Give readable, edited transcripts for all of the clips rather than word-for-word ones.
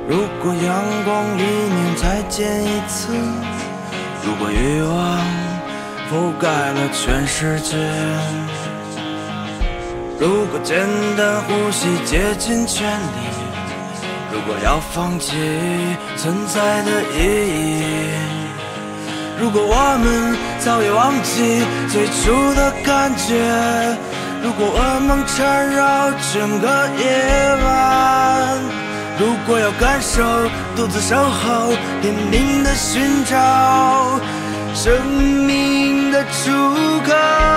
如果阳光1年才见一次，如果欲望覆盖了全世界，如果简单呼吸竭尽全力，如果要放弃存在的意义，如果我们早已忘记最初的感觉，如果噩梦缠绕整个夜晚，如果要感受独自守候，拼命地寻找生命的出口。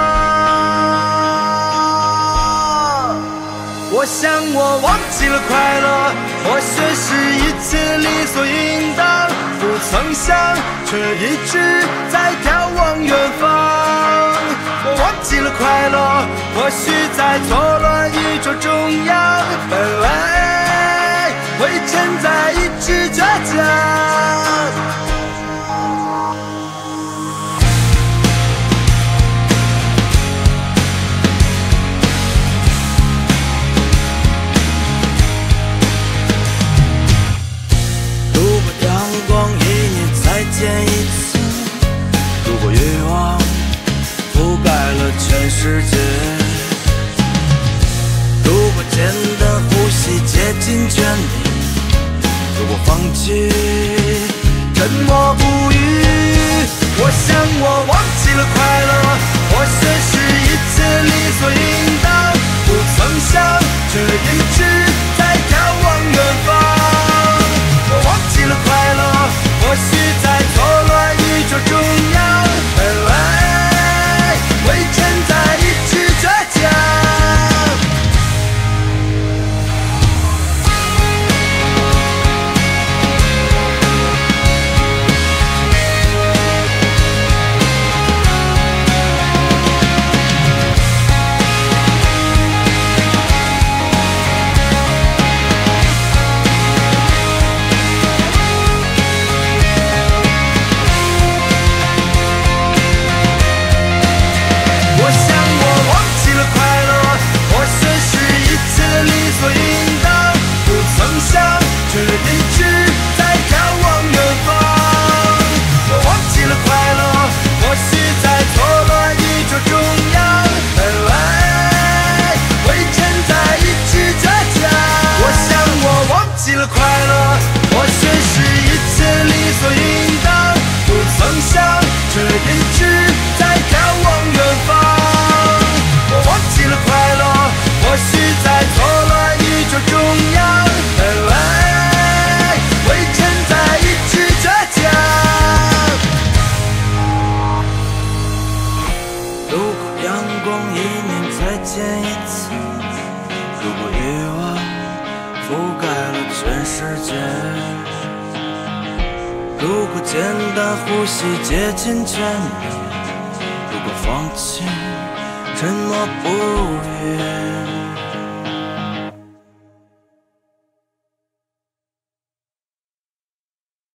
我想我忘记了快乐，或许是一切理所应当，不曾想却一直在眺望远方。我忘记了快乐，或许在错乱宇宙中央，本来会承载一直倔强。见一次，如果欲望覆盖了全世界，如果简单呼吸竭尽全力，如果放弃沉默不语，我想我忘记了快乐，或许是一切理所应当，不曾想却一直在眺望远方。我忘记了快乐，或许在错乱宇宙中央，本来会承载一直倔强。却一直在眺望远方。我忘记了快乐，或许在错乱宇宙中央，本来会承载一直倔强。我想我忘记了快乐，或许是一切理所应当，不曾想却一直在眺望远方。我忘记了快乐，或许在错乱宇宙中央，本来见一次，如果欲望覆盖了全世界，如果简单呼吸竭尽全力，如果放弃沉默不语。